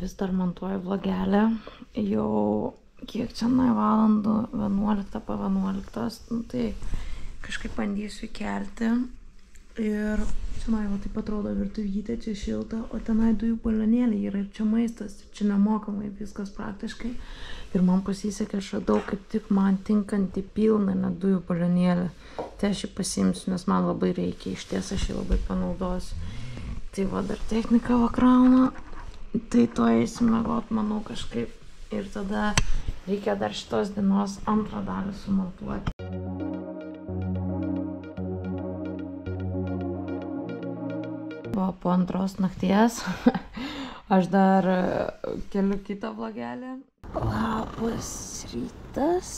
vis dar montuoju vlogelę. Jau kiek čia valandų, 11 po 11, nu, tai kažkaip bandysiu kelti. Ir čia jau taip atrodo virtuvytė, čia šilta, o tenai dujų balionėliai yra ir čia maistas, ir čia nemokamai viskas praktiškai. Ir man pasisekė, aš radau kaip tik man tinkantį pilną net dujų balionėlį. Tai aš jį pasiimsiu, nes man labai reikia, iš ties aš jį labai panaudosiu. Tai va, dar technika vakrauna, tai to eisim miegot, manau, kažkaip. Ir tada reikia dar šitos dienos antrą dalį sumontuoti. Po antros nakties aš dar keliu kitą vlogelį. Labas rytas.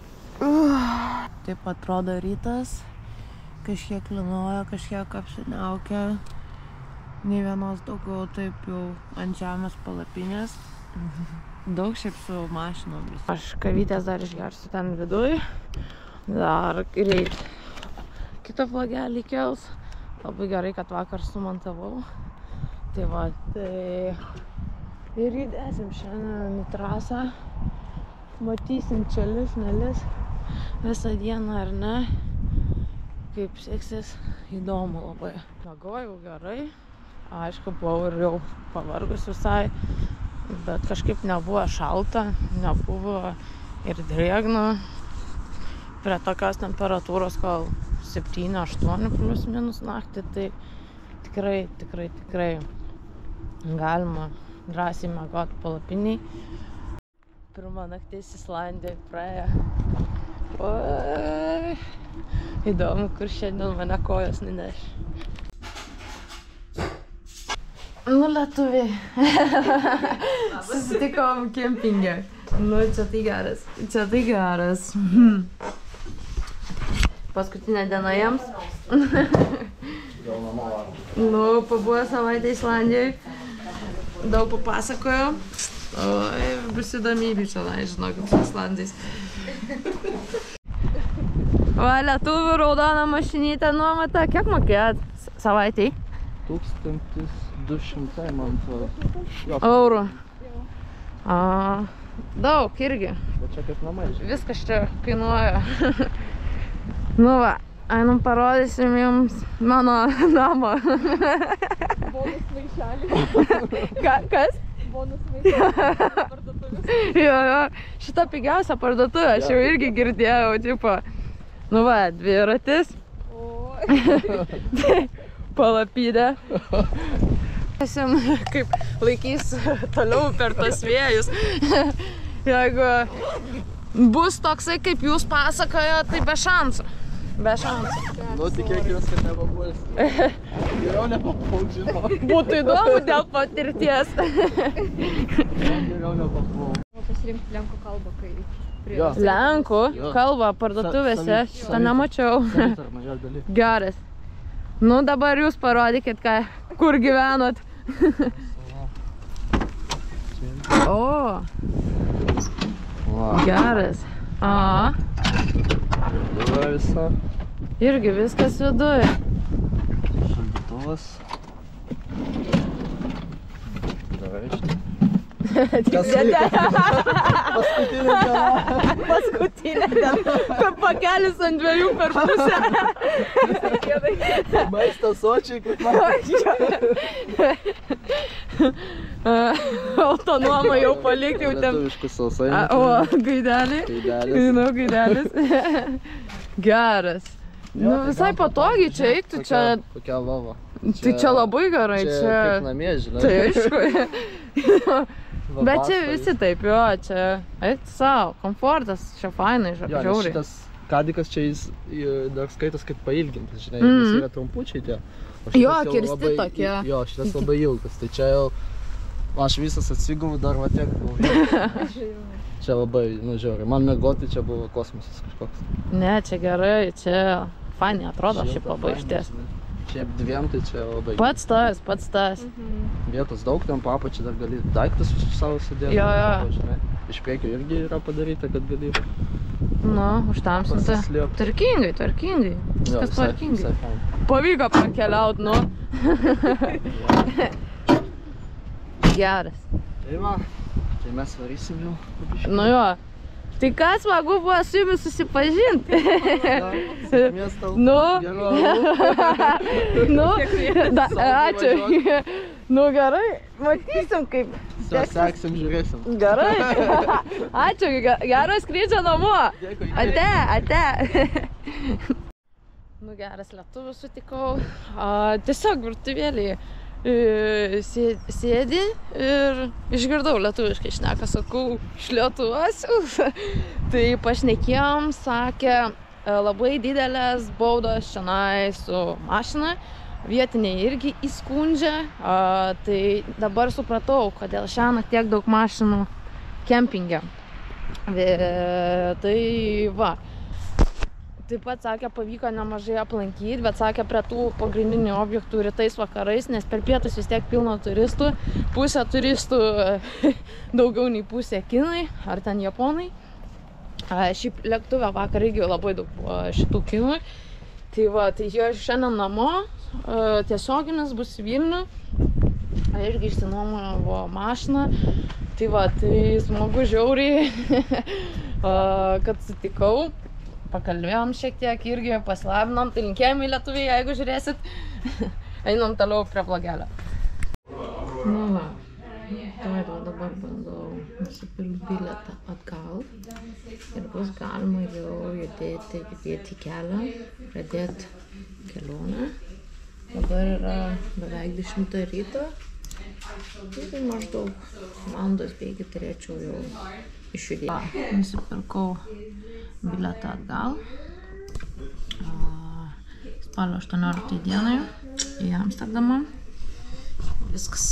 Taip atrodo rytas. Kažkiek linuoja, kažkiek apsiniaukia. Nei vienos daugiau taip jau ant žemės palapinės. Daug šiaip su mašinom. Aš kavytės dar išgersiu ten viduj. Dar greit kitą vlogelį kels. Labai gerai, kad vakar sumontavau. Tai va, tai ir įdėsim šiandien į trasą. Matysim čia lis, nelis visą dieną ar ne. Kaip seksis, įdomu labai. Miegojau gerai. Aišku, buvau ir jau pavargus visai. Bet kažkaip nebuvo šalta, nebuvo ir drėgna. Prie tokios temperatūros, kol 7-8 plus minus naktį, tai tikrai galima drąsiai miegoti palapiniai. Pirma naktis Islandijoj praėjo. Oi, įdomu, kur šiandien mane kojos nuneš. Nu, lietuviai. Susitikom kempinge. Nu, čia tai geras. Paskutinė diena jiems. Nu, pabuvo savaitę Islandijoj. Daug papasakojo. Oi, bus įdomybių čia, žinokit, su Islandais. Va, lietuvių raudona mašinytė nuomata. Kiek mokėjot savaitėj? 1200, man atrodo. Eurų. Daug irgi. Bet čia kaip namai. Viskas čia kainuoja. Nu va, einam parodysim jums mano namą. Bonus maišelį. Kas? Bonus maišelį. Parduotuvės. Jo, šitą pigiausią parduotuvę, aš jau irgi girdėjau, tipo. Nu va, dviratis. Palapinė. Esim kaip laikys toliau per tos vėjus. Jeigu bus toksai, kaip jūs pasakojo, tai be šansų. Be šansų. Nu, tikėkimės, kad nepapulsi. Geriau nepapulk, žinau. Būtų įdomu dėl patirties. Geriau nepapulk. Pasirinkti lenkų kalbą, kai prie... Lenkų kalbą parduotuvėse, šitą nemačiau. Geras. Nu, dabar jūs parodykit, kur gyvenot. O, geras. Viduj visa. Irgi viskas viduj. Šaldytuvas. Daraišti. Kas vyko? Paskutinė diena. Paskutinė diena. Pakelis ant 2 per pusę. Maistas sočiai, kaip man. Autonomą jau palikti. Lietuviškus sausainius. O, gaidelį. Žinau, gaidelis. Geras. Nu, visai patogiai čia eiktų. Kokia lova. Tai čia labai gerai. Čia kaip namie, žinai. Tai aišku. Bet čia visi taip, jo, čia eiti savo, komfortas, čia fainai, žiauriai. Jo, šitas kadikas čia jis dar skaitas kaip pailgintas, žinai, jis yra trumpučiai tie. Jo, kirsti tokie. Jo, šitas labai ilgas, tai čia jau aš visas atsigavau, dar va tiek buvau. Čia labai, nu žiauriai, man miegoti čia buvo kosmosas kažkoks. Ne, čia gerai, čia fainai atrodo šiaip labai išties. Šiaip dviem tai čia labai. Pats tas. Vietos daug, ten po apačią dar gali daiktus savo sudėti. Jo. Iš priekio irgi yra padaryta, kad gali... Nu, užtamsinti. Tvarkingai. Viskas tvarkingai. Pavyko prakeliaut, nu. Geras. Tai va, tai mes varysim jau. Nu jo. Tai ką smagu buvo su jumis susipažinti. Nu. Nu, ačiū. Nu gerai, matysim kaip. Seksim, žiūrėsim. Gerai. Ačiū, gero skrydžio namo. Ate. Nu geras lietuvių sutikau. Tiesiog virtuvėlėje sėdi ir išgirdau lietuviškai šneka, sakau, iš Lietuvos. Tai pašnekėjom, sakė, labai didelės baudos čionai su mašina. Vietiniai irgi įskundžia. Tai dabar supratau, kodėl šiąnakt tiek daug mašinų kempinge. Tai va. Taip pat, sakė, pavyko nemažai aplankyti, bet sakė, prie tų pagrindinių objektų rytais vakarais, nes per pietus vis tiek pilna turistų. Pusė turistų daugiau nei pusė kinai, ar ten japonai. Šiaip lėktuve vakar irgi labai daug buvo šitų kinų. Tai va, tai jo šiandien namo, tiesioginis bus į Vilnių. Irgi išsinuomojo mašiną. Tai va, tai smagu žiauriai, kad sutikau. Pakalbėjom šiek tiek irgi, pasilabinom, tai linkėjimai lietuviai, jeigu žiūrėsit. Einam toliau prie blogelio. Nu va, tai dabar bandau nusipirkti bilietą atgal ir bus galima jau judėti kelią, pradėti kelionę. Dabar yra beveik 10 ryto ir maždaug valandos bėgi turėčiau jau išjudėti. Nusipirkau bilietą atgal spalio 18 dienai į Amsterdamą. Viskas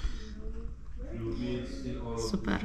super.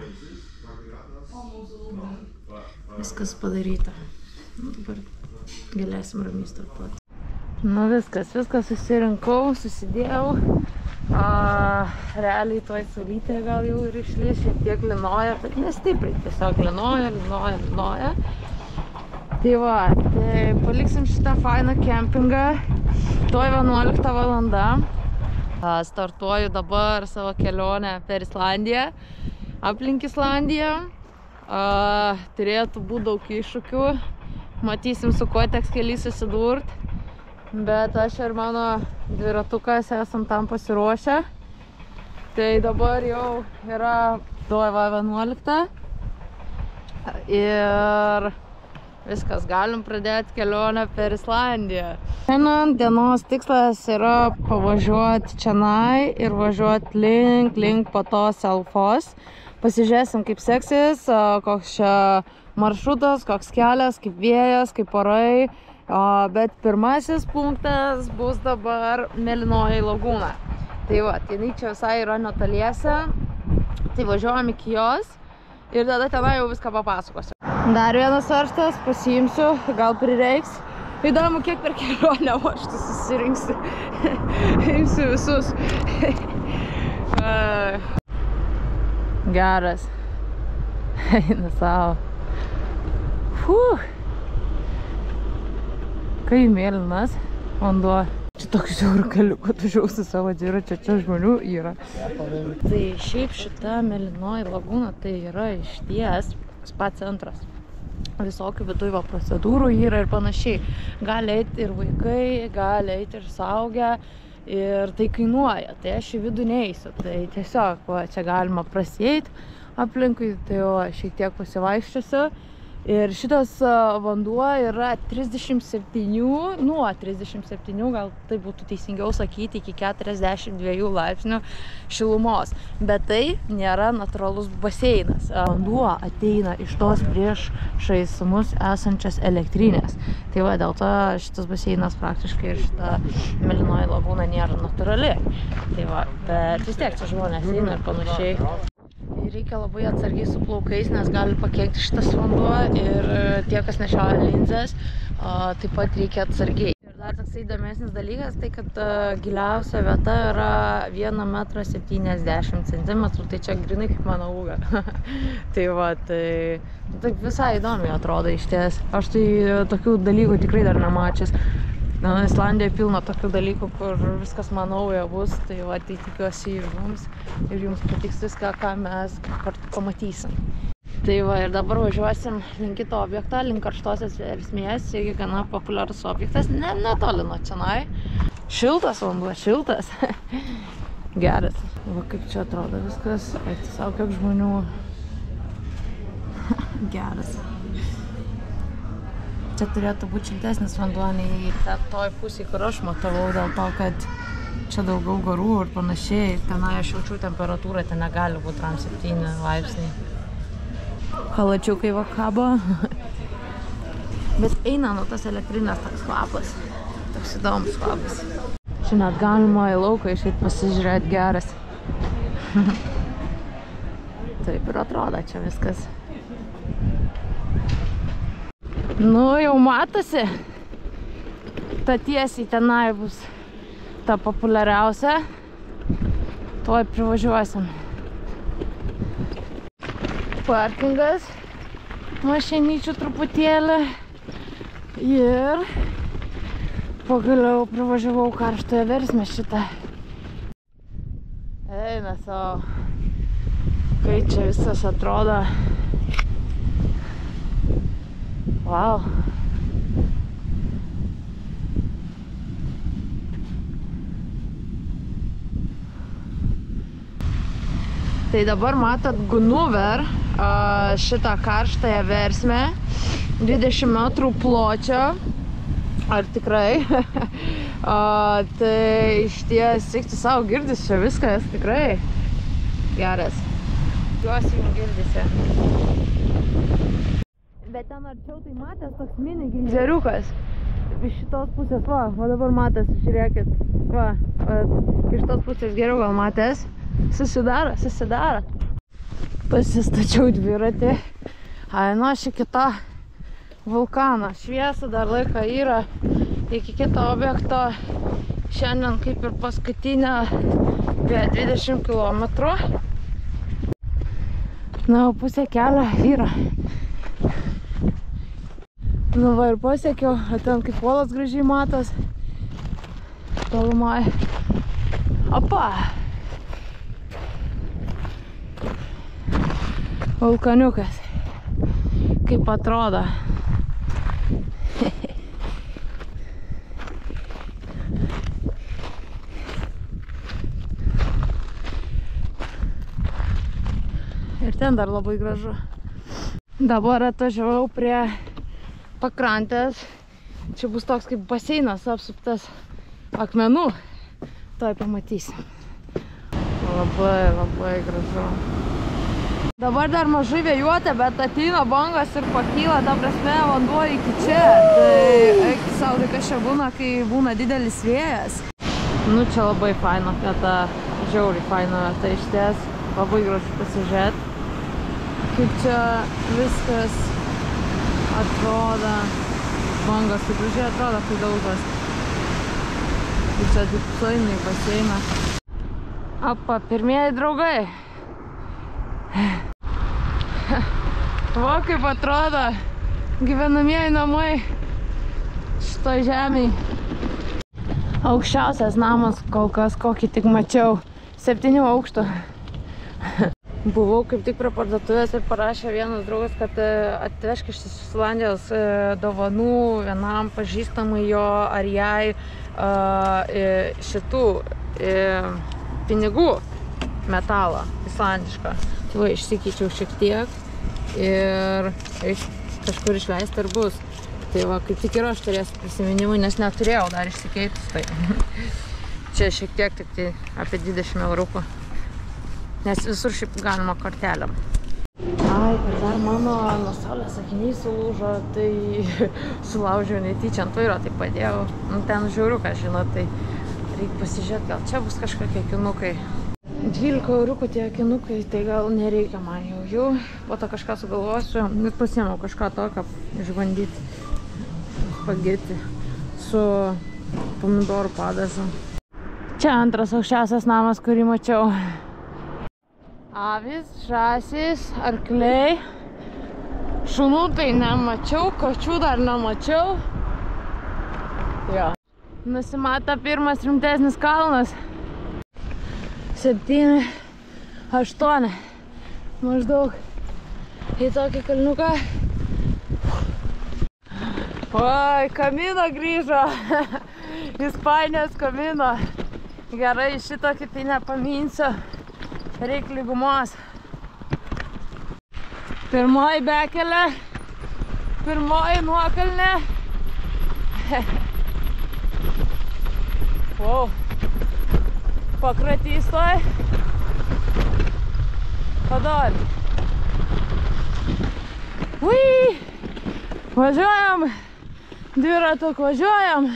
Viskas padaryta. Dabar galėsim ramiai startuoti. Nu viskas susirinkau, susidėjau. Realiai toj saulytė gal jau ir išlys, šiek tiek lynoja, bet nestipriai, tiesiog lynoja. Tai va, tai paliksim šitą fainą kempingą, toj 11 valanda. Startuoju dabar savo kelionę per Islandiją, aplink Islandiją. Turėtų būti daug iššūkių, matysim su kuo teks keliai susidurt. Bet aš ir mano dviratukas esam tam pasiruošę. Tai dabar jau yra 11 ir viskas, galim pradėti kelionę per Islandiją. Šiandien dienos tikslas yra pavažiuoti čionai ir važiuoti link po to Selfos. Pasižiūrėsim, kaip seksis, koks čia maršrutas, koks kelias, kaip vėjas, kaip orai. Bet pirmasis punktas bus dabar Mėlynoji lagūna. Tai va, jinai čia visai yra netoliese. Tai važiuojam iki jos ir tada tenai jau viską papasakosiu. Dar vienas varžtas, pasiimsiu, gal prireiks. Įdomu, kiek per kelionę varžtų susirinksiu. Imsiu visus. Geras. Eina savo. Kai mėlynas vanduo. Čia toks žiaurų keliu, kad užžiausiu savo dviračio, čia žmonių yra. Tai šiaip šita Mėlynoji lagūna tai yra išties spa centras. Visokių viduj procedūrų yra ir panašiai. Gali eiti ir vaikai, gali eiti ir suaugę. Ir tai kainuoja, tai aš į vidų neįsiu. Tai tiesiog va, čia galima prasieiti aplinkui, tai jo šiek tiek pasivaikščiosiu. Ir šitas vanduo yra 37, nuo 37, gal tai būtų teisingiau sakyti, iki 42 laipsnių šilumos. Bet tai nėra natūralus baseinas. Vanduo ateina iš tos priešais mus esančias elektrinės. Tai va, dėl to šitas baseinas praktiškai ir šita Mėlynoji lagūna nėra natūrali. Tai va, bet vis tiek čia žmonės eina ir panašiai. Reikia labai atsargiai su plaukais, nes gali pakenkti šitas vanduo ir tie, kas nešioja linzes, taip pat reikia atsargiai. Ir dar toksai įdomesnis dalykas, tai kad giliausia vieta yra 1,70 m, tai čia grinai kaip mano ūgio. Tai va, tai visai įdomiai atrodo iš ties. Aš tai tokių dalykų tikrai dar nemačius. Islandijoje pilna tokių dalykų, kur viskas man nauja bus, tai va, tai tikiuosi ir jums patiks viską, ką mes kartu pamatysim. Tai va, ir dabar važiuosim link kito objektą, link Karštosios Versmės, irgi gana populiarus objektas, netoli nuo čionai. Šiltas vanduo, šiltas. Geras. Va, kaip čia atrodo viskas, tiesiog kiek žmonių. Geras. Čia turėtų būti šiltesnis vanduo nei toj pusėje, kur aš matavau, dėl to, kad čia daugiau garų ir panašiai. Tenai aš jaučiu temperatūrą, ten negali būti 7 laipsniai. Halačiukai va kabo. Bet eina nuo tas elektrinės toks kvapas. Toks įdomus kvapas. Čia net galima į lauką išeit pasižiūrėti geras. Taip ir atrodo čia viskas. Nu, jau matosi, ta tiesiai tenai bus ta populiariausia, tuoj privažiuosim. Parkingas, mašinyčių truputėlį ir pagaliau privažiavau Karštąją Versmę šitą. Eina savo, kai čia viskas atrodo. Wow. Tai dabar matot Gunuvер, šitą Karštąją Versmę, 20 metrų pločio, ar tikrai, tai iš ties, eikti savo girdis čia viskas, tikrai geras. Tikiuosi jums girdisi. Bet ten arčiau tai matęs toks mini geizeriukas. Iš šitos pusės, va dabar matęs, žiūrėkit, va, iš šitos pusės geriau gal matęs. Susidaro. Pasistačiau dviratį. Nu, aš iki to vulkano šviesa, dar laika yra iki kito objekto. Šiandien kaip ir paskutinė apie 20 km. Na, pusė kelio yra. Nu va ir pasiekiau, ten kaip uolas gražiai matos. Tolumai. Opa! Vulkaniukas. Kaip atrodo. Ir ten dar labai gražu. Dabar atvažiavau prie pakrantės. Čia bus toks kaip baseinas apsuptas akmenų. Tuoj pamatysim. Labai gražu. Dabar dar mažai vėjuota, bet ateina bangos ir pakyla, ta prasme, vanduo iki čia. Tai eikti savo, tai kas čia būna, kai būna didelis vėjas. Nu, čia labai faina vieta, žiauriai faina vieta iš ties. Labai gražu pasižiūrėti, kaip čia viskas atrodo. Bangos taip gražiai atrodo, kai daužas. Ir čia taip sueina į baseiną. Opa, pirmieji draugai. Va kaip atrodo gyvenamieji namai šitoj žemėj. Aukščiausias namas kol kas, kokį tik mačiau. 7 aukštų. Buvau kaip tik prie parduotuvės ir parašė vienas draugas, kad atvešk iš Islandijos dovanų vienam pažįstamai jo ar jai šitų pinigų metalą islandišką. Tai va, išsikeičiau šiek tiek ir kažkur išleisti ir bus. Tai va, kaip tik ir aš turėsiu prisiminimui, nes neturėjau dar išsikeitus. Tai čia šiek tiek tik tai apie 20 eurukų. Nes visur šiaip galima kortelėm. Ai, ir dar mano nuo saulės akiniai sulūžo, tai sulaužiau netyčia ant vairo, tai padėjau. Nu, ten žiauriukas, žinot, tai reikia pasižiūrėti, gal čia bus kažkokie akinukai. 12 eurukų tie akinukai, tai gal nereikia man jau jų. Po to kažką sugalvosiu ir pasiėmiau kažką tokio išbandyti, spageti su pomidorų padažu. Čia antras aukščiausias namas, kurį mačiau. Avis, žąsys, arkliai. Šunų tai nemačiau, kačių dar nemačiau. Jo. Nusimato pirmas rimtesnis kalnas. 7, 8 maždaug į tokį kalniuką. Oi, Kamino grįžo. Ispanijos Kamino. Gerai, šitokį tai nepaminsiu. Reik lygumos. Pirmoji bekelė. Pirmoji nuokalnė. Wow. Pakratys toj. Padol. Ui! Važiuojam. Dviratuk važiuojam.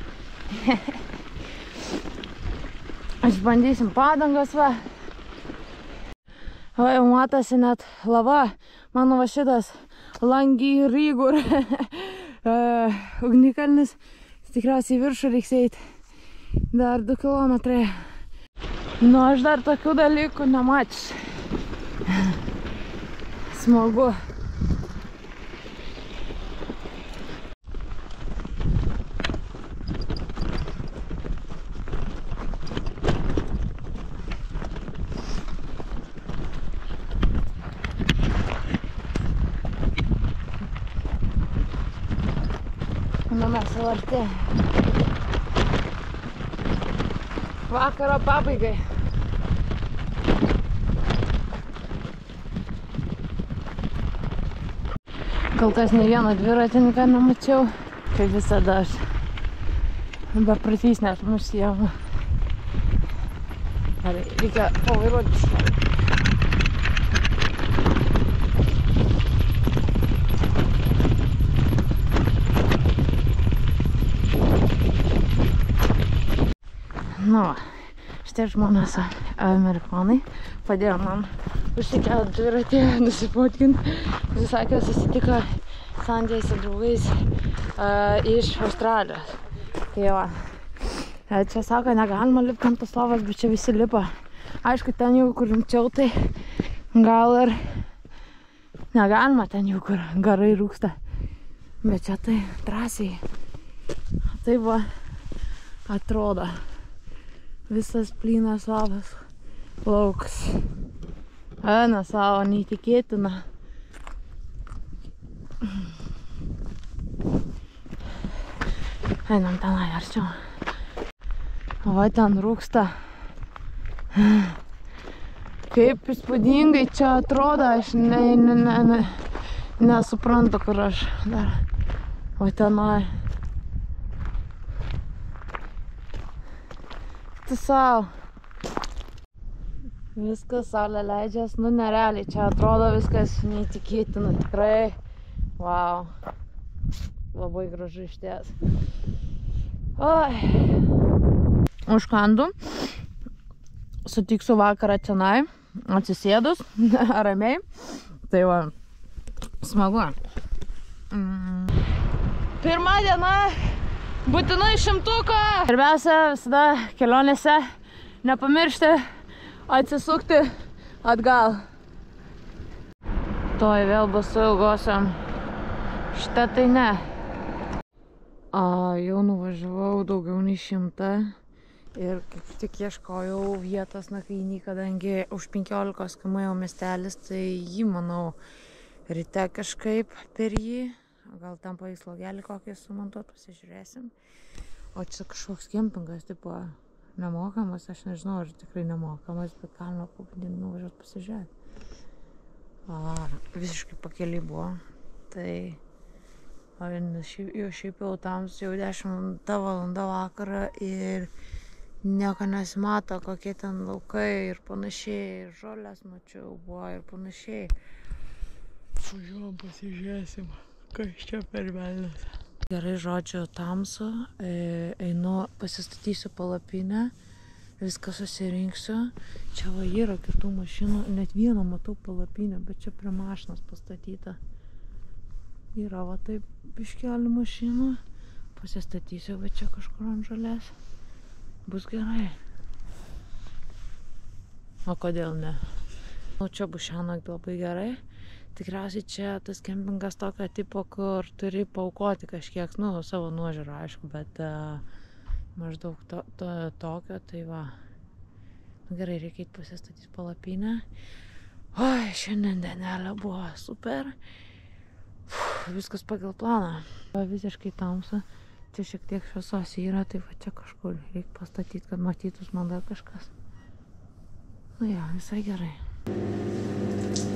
Išbandysim padangas va. O jau matosi net lava. Mano va šitas Langi Rygur ugnikalnis. Tikriausiai viršų reiks eit. Dar 2 kilometrai. Nu, aš dar tokių dalykų nemačiau. Smagu. Nu, mes jau arti. Vakaro pabaigai. Kol kas nei vieno dviratininką nemačiau. Kaip visada aš bepratys net užsiemu. Gerai, reikia pavairuoti šitą. Nu, šitie žmonės amerikonai padėjo man užsikelt dviratį, nusifotkinti. Jis sakė, susitiko Sandėje su draugais iš Australijos. Tai va, čia sako, negalima lipti ant tos lovos, bet čia visi lipa. Aišku, ten jau kur rimčiau, tai gal ir negalima, ten jau kur garai rūksta. Bet čia tai drąsiai. Tai va, atrodo. Visas plynas lavas laukas. Eina savo, neįtikėtina. Einam tenai arčiau. Va ten rūksta. Kaip įspūdingai čia atrodo, aš nesuprantu, kur aš dar. Va tenai. Sau. Viskas saulė leidžias, nu nerealiai, čia atrodo viskas neįtikėtina, tikrai. Wow. Labai gražu išties. Oi. Užkandu. Sutiksiu vakarą tenai, atsisėdus, ramiai. Tai va, smagu. Pirma diena. Būtinai 100. Svarbiausia visada kelionėse nepamiršti atsisukti atgal. Toj vėl bus su ilgosiom. Šitą tai ne. Jau nuvažiavau daugiau nei 100 ir kaip tik ieškojau vietos nakvynį, kadangi už 15 km jau miestelis, tai jį manau ryte kažkaip per jį. Gal tam pavyks logelį kokį sumontuot, pasižiūrėsim. O čia kažkoks kempingas, tipo, nemokamas, aš nežinau, ar tikrai nemokamas, bet galima pabandyti nuvažiuoti pasižiūrėti. Visiškai pakeliai buvo. Tai jau šiaip jau tamsu, jau 10 valanda vakarą ir nieko nesimato, kokie ten laukai ir panašiai, ir žolės mačiau buvo ir panašiai. Važiuojam, pasižiūrėsim. Kas čia per velnias? Gerai, žodžiu, tamsu, einu, pasistatysiu palapinę, viską susirinksiu. Čia va yra kitų mašinų, net vieną matau palapinę, bet čia prie mašinos pastatyta. Yra va taip biškelį mašinų, pasistatysiu, bet čia kažkur ant žolės. Bus gerai. O kodėl ne? O čia bus šiąnakt labai gerai. Tikriausiai čia tas kempingas tokio tipo, kur turi paaukoti kažkiek, nu, savo nuožiūrą, aišku, bet Maždaug tokio, tai va. Nu, gerai, reikia eit pasistatyti palapinę. Oi, šiandien dienelė buvo super. Viskas pagal planą. Visiškai tamsu. Čia šiek tiek šviesos yra, tai va čia kažkur reikia pastatyti, kad matytus man dar kažkas. Nu ja, visai gerai.